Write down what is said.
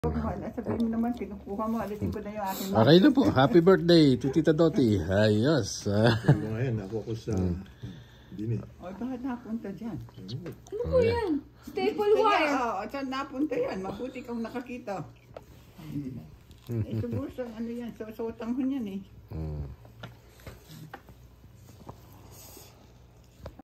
Sabihin mo naman, kinukuha mo, alisin ko na yung akin. Okay na po. Happy birthday to Tita Doti. Ayos. Ngayon, ako ko sa dini. O, bakit napunta dyan? Ano po yan? Staple wire. Oo, saan napunta yan? Mabuti kang nakakita. Siguro sa ano yan, susutang ho yan eh.